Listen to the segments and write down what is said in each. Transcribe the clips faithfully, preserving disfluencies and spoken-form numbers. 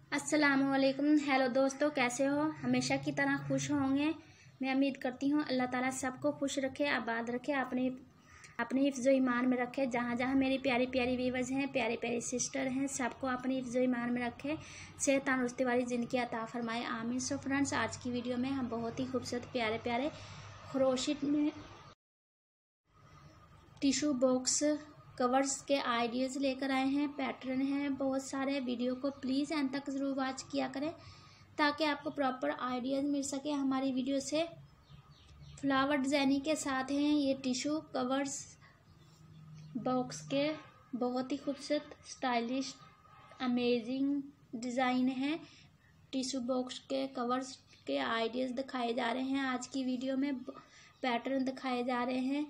अस्सलामुअलैकुम। हेलो दोस्तों, कैसे हो? हमेशा की तरह खुश होंगे। मैं उम्मीद करती हूँ अल्लाह ताला सबको खुश रखे, आबाद रखे, अपने अपने हिफ्ज़ ईमान में रखे। जहाँ जहाँ मेरी प्यारी प्यारी व्यूअर्स हैं, प्यारी प्यारी सिस्टर हैं, सबको अपने हिफ्ज़ ईमान में रखे, सेहत तंदुरुस्ती वाली ज़िंदगी अता फरमाए, आमीन। सो फ्रेंड्स, आज की वीडियो में हम बहुत ही खूबसूरत प्यारे प्यारे क्रोशेट में टिशू बॉक्स कवर्स के आइडियाज़ लेकर आए हैं। पैटर्न हैं बहुत सारे। वीडियो को प्लीज़ एंड तक ज़रूर वॉच किया करें ताकि आपको प्रॉपर आइडियाज़ मिल सके हमारी वीडियो से। फ्लावर डिज़ाइनिंग के साथ हैं ये टिशू कवर्स बॉक्स के। बहुत ही खूबसूरत स्टाइलिश अमेजिंग डिज़ाइन है। टिशू बॉक्स के कवर्स के आइडियाज़ दिखाए जा रहे हैं आज की वीडियो में। पैटर्न दिखाए जा रहे हैं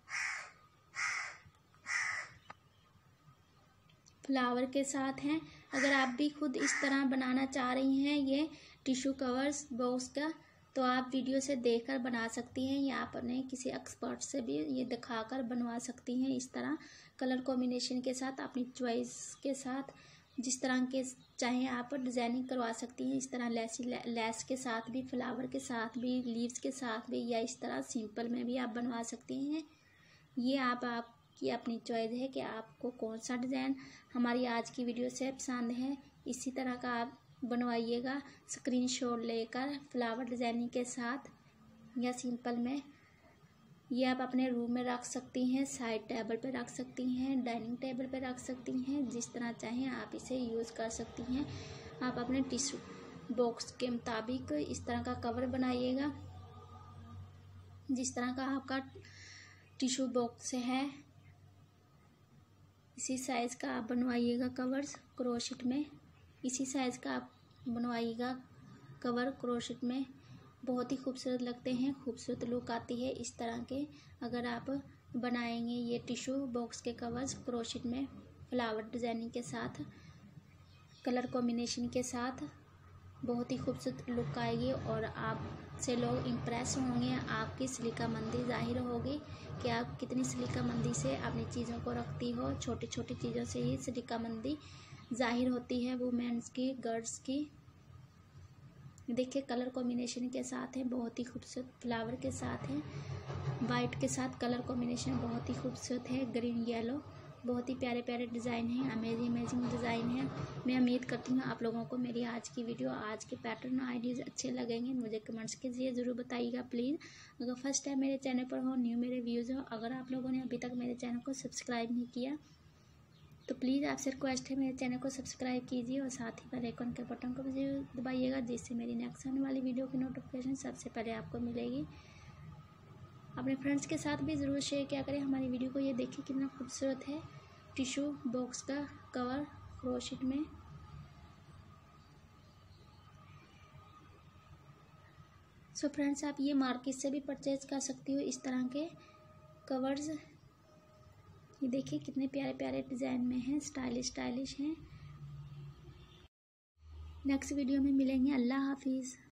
फ्लावर के साथ हैं। अगर आप भी खुद इस तरह बनाना चाह रही हैं ये टिशू कवर्स बॉक्स का, तो आप वीडियो से देखकर बना सकती हैं या अपने किसी एक्सपर्ट से भी ये दिखाकर बनवा सकती हैं। इस तरह कलर कॉम्बिनेशन के साथ अपनी चॉइस के साथ जिस तरह के चाहें आप डिज़ाइनिंग करवा सकती हैं। इस तरह लेस लेस के साथ भी, फ्लावर के साथ भी, लीव्स के साथ भी, या इस तरह सिंपल में भी आप बनवा सकती हैं। ये आप आप की अपनी चॉइस है कि आपको कौन सा डिज़ाइन हमारी आज की वीडियो से पसंद है। इसी तरह का आप बनवाइएगा स्क्रीनशॉट लेकर फ्लावर डिज़ाइनिंग के साथ या सिंपल में। ये आप अपने रूम में रख सकती हैं, साइड टेबल पे रख सकती हैं, डाइनिंग टेबल पे रख सकती हैं, जिस तरह चाहें आप इसे यूज़ कर सकती हैं। आप अपने टिश्यू बॉक्स के मुताबिक इस तरह का कवर बनाइएगा। जिस तरह का आपका टिश्यू बॉक्स है इसी साइज़ का आप बनवाइएगा कवर्स क्रोशेट में। इसी साइज़ का आप बनवाइएगा कवर क्रोशेट में। बहुत ही खूबसूरत लगते हैं, खूबसूरत लुक आती है इस तरह के अगर आप बनाएंगे ये टिश्यू बॉक्स के कवर्स क्रोशेट में फ्लावर डिज़ाइनिंग के साथ, कलर कॉम्बिनेशन के साथ। बहुत ही खूबसूरत लुक आएगी और आपसे लोग इम्प्रेस होंगे। आपकी सलीकामंदी ज़ाहिर होगी कि आप कितनी सलीकामंदी से अपनी चीज़ों को रखती हो। छोटी छोटी चीज़ों से ही सलीकामंदी ज़ाहिर होती है वुमेन्स की, गर्ल्स की। देखिए कलर कॉम्बिनेशन के साथ है, बहुत ही खूबसूरत फ्लावर के साथ है, वाइट के साथ कलर कॉम्बिनेशन बहुत ही खूबसूरत है, ग्रीन येलो। बहुत ही प्यारे प्यारे डिज़ाइन हैं, अमेजिंग अमेजिंग डिज़ाइन है। मैं उम्मीद करती हूँ आप लोगों को मेरी आज की वीडियो, आज के पैटर्न आइडियाज़ अच्छे लगेंगे। मुझे कमेंट्स कीजिए, ज़रूर बताइएगा प्लीज़। अगर फर्स्ट टाइम मेरे चैनल पर हो, न्यू मेरे व्यूज़ हो, अगर आप लोगों ने अभी तक मेरे चैनल को सब्सक्राइब नहीं किया तो प्लीज़ आपसे रिक्वेस्ट है मेरे चैनल को सब्सक्राइब कीजिए और साथ ही बेल आइकन के बटन को भी दबाइएगा, जिससे मेरी नेक्स्ट आने वाली वीडियो की नोटिफिकेशन सबसे पहले आपको मिलेगी। अपने फ्रेंड्स के साथ भी ज़रूर शेयर किया करें हमारी वीडियो को। ये देखिए कितना खूबसूरत है टिश्यू बॉक्स का कवर क्रोशेट में। सो फ्रेंड्स, आप ये मार्केट से भी परचेज कर सकती हो इस तरह के कवर्स। ये देखिए कितने प्यारे प्यारे डिज़ाइन में हैं, स्टाइलिश स्टाइलिश हैं। नेक्स्ट वीडियो में मिलेंगे। अल्लाह हाफिज़।